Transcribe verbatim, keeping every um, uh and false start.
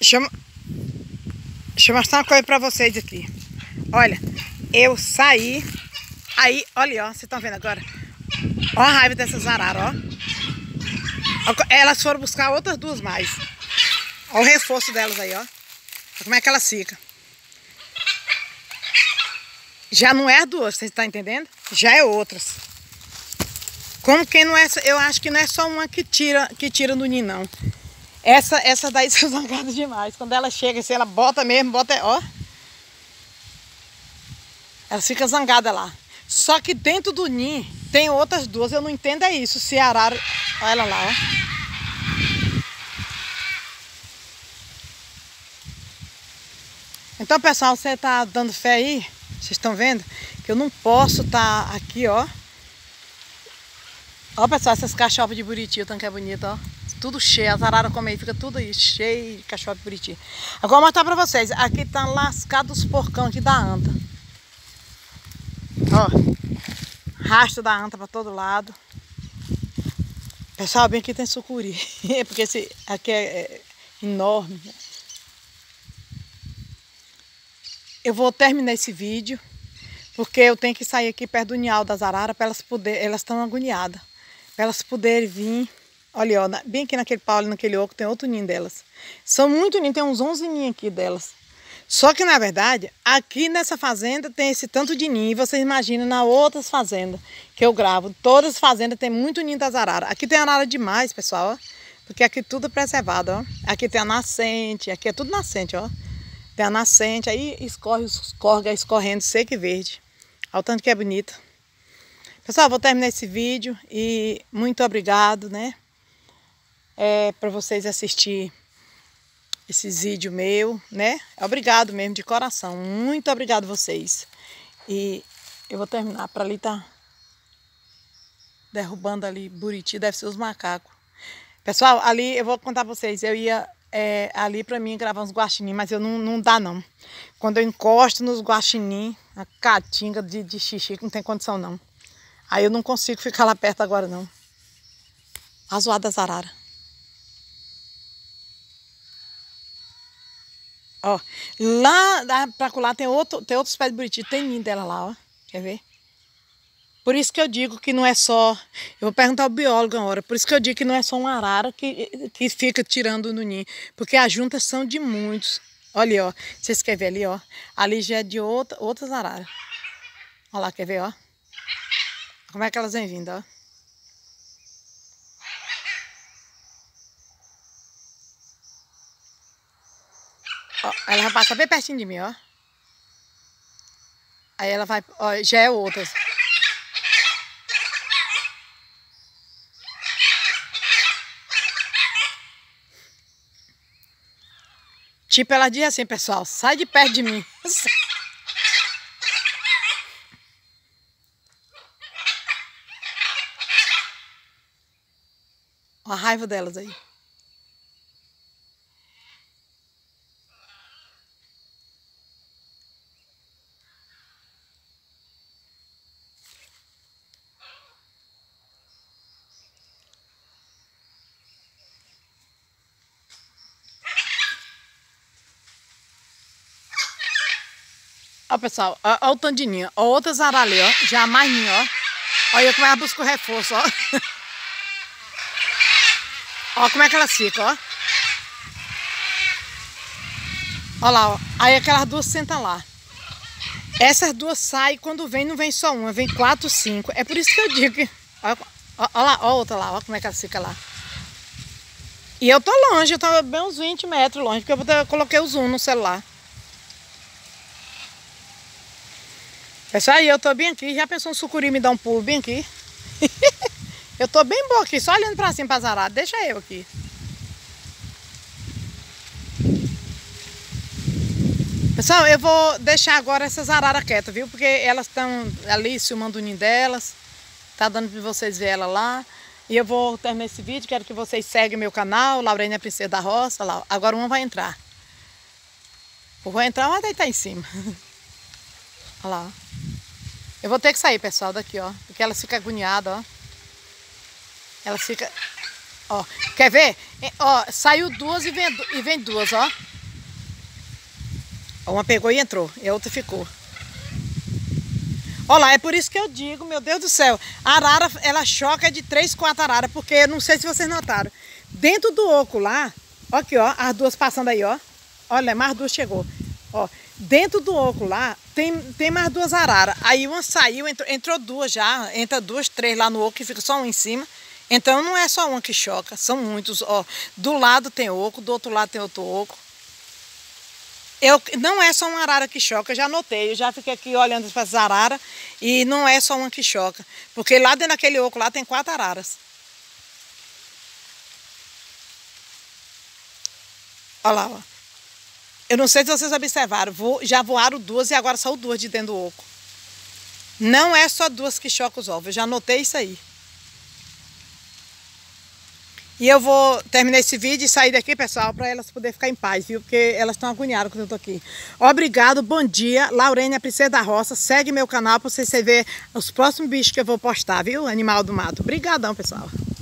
Deixa eu, deixa eu mostrar uma coisa pra vocês aqui. Olha, eu saí. Aí, olha, ó, vocês estão vendo agora? Ó a raiva dessas araras, ó. Elas foram buscar outras duas mais. Ó o reforço delas aí, ó. Olha como é que elas ficam. Já não é as duas, vocês estão entendendo? Já é outras. Como que não é, eu acho que não é só uma que tira, que tira no ninho, não. Essa, essa daí são zangadas demais. Quando ela chega, assim, ela bota mesmo, bota, ó. Ela fica zangada lá. Só que dentro do ninho tem outras duas. Eu não entendo é isso. Se a arara... Olha ela lá, ó. Então, pessoal, você tá dando fé aí? Vocês estão vendo? Que eu não posso estar tá aqui, ó. Ó, pessoal, essas cachopas de buriti, o tanque é bonito, ó. Tudo cheio, as araras comem aí, fica tudo aí, cheio de cachopa de buriti. Agora vou mostrar pra vocês. Aqui tá lascado os porcão aqui da anta. Ó, rastro da anta pra todo lado. Pessoal, bem aqui tem sucuri. Porque esse aqui é, é enorme. Eu vou terminar esse vídeo. Porque eu tenho que sair aqui perto do ninhal das araras para elas poderem, elas estão agoniadas. Para elas poderem vir. Olha, ó, bem aqui naquele pau, naquele oco, tem outro ninho delas. São muito ninhos, tem uns onze ninhos aqui delas. Só que, na verdade, aqui nessa fazenda tem esse tanto de ninho. E vocês imaginam nas outras fazendas que eu gravo. Todas as fazendas tem muito ninho das araras. Aqui tem arara demais, pessoal, ó. Porque aqui tudo é preservado, ó. Aqui tem a nascente, aqui é tudo nascente, ó. Tem a nascente, aí escorre os corga escorrendo seco e verde. Olha o tanto que é bonito. Pessoal, vou terminar esse vídeo e muito obrigado, né? É, para vocês assistir esses vídeos meu, né? Obrigado mesmo, de coração. Muito obrigado vocês. E eu vou terminar. Para ali tá derrubando ali buriti, deve ser os macacos. Pessoal, ali eu vou contar para vocês. Eu ia é, ali para mim gravar uns guaxinim, mas eu não, não dá não. Quando eu encosto nos guaxinim, a caatinga de, de xixi, não tem condição não. Aí eu não consigo ficar lá perto agora não. A zoada das araras. Ó, lá pra lá tem, outro, tem outros pés de buriti, tem ninho dela lá, ó. Quer ver? Por isso que eu digo que não é só... Eu vou perguntar ao biólogo agora. Por isso que eu digo que não é só uma arara que, que fica tirando no ninho. Porque as juntas são de muitos. Olha, ó. Vocês querem ver ali, ó. Ali já é de outra, outras araras. Olha lá, quer ver, ó. Como é que elas vêm vindo, ó. Ó, ela vai passar bem pertinho de mim, ó. Aí ela vai... Ó, já é outras. Tipo, ela diz assim, pessoal, sai de perto de mim. Ó a raiva delas aí. Ó, pessoal, ó, ó o tanto de ninho. Ó, outras araras ali, ó. Já mais ninho, ó. Olha como ela busca o reforço, ó. Ó como é que elas ficam, ó. Ó lá, ó. Aí aquelas duas sentam lá. Essas duas saem, quando vem, não vem só uma, vem quatro, cinco. É por isso que eu digo que... Ó, ó, ó lá, ó outra lá, ó como é que ela fica lá. E eu tô longe, eu tô bem uns vinte metros longe, porque eu, eu coloquei o zoom no celular. Pessoal, aí eu tô bem aqui, já pensou um sucuri me dar um pulo bem aqui? Eu tô bem boa aqui, só olhando pra cima pra zarada, deixa eu aqui. Pessoal, eu vou deixar agora essas araras quietas, viu? Porque elas estão ali filmando o ninho delas, tá dando pra vocês verem ela lá. E eu vou terminar esse vídeo, quero que vocês seguem meu canal, Laurene a Princesa da Roça, lá. Agora uma vai entrar. Eu vou entrar, uma vai deitar em cima. Olha lá, ó. Eu vou ter que sair, pessoal, daqui, ó. Porque elas ficam agoniadas, ó. Elas ficam... Ó, quer ver? Ó, saiu duas e vem, e vem duas, ó. Uma pegou e entrou, e a outra ficou. Olha lá, é por isso que eu digo, meu Deus do céu, a arara, ela choca de três, quatro araras, porque eu não sei se vocês notaram. Dentro do oco lá, ó aqui, ó, as duas passando aí, ó. Olha, mais duas chegou. Ó, dentro do oco lá, tem, tem mais duas araras. Aí uma saiu, entrou, entrou duas já, entra duas, três lá no oco, que fica só um em cima. Então não é só uma que choca, são muitos, ó. Do lado tem oco, do outro lado tem outro oco. Eu, não é só uma arara que choca, eu já notei, eu já fiquei aqui olhando para as araras e não é só uma que choca. Porque lá dentro daquele oco lá tem quatro araras. Olha lá, ó. Eu não sei se vocês observaram, vo, já voaram duas e agora saiu duas de dentro do oco. Não é só duas que chocam os ovos, eu já notei isso aí. E eu vou terminar esse vídeo e sair daqui, pessoal, para elas poderem ficar em paz, viu? Porque elas estão agoniadas quando eu tô aqui. Obrigado, bom dia. Laurene, a Princesa da Roça. Segue meu canal para vocês verem os próximos bichos que eu vou postar, viu? Animal do mato. Obrigadão, pessoal.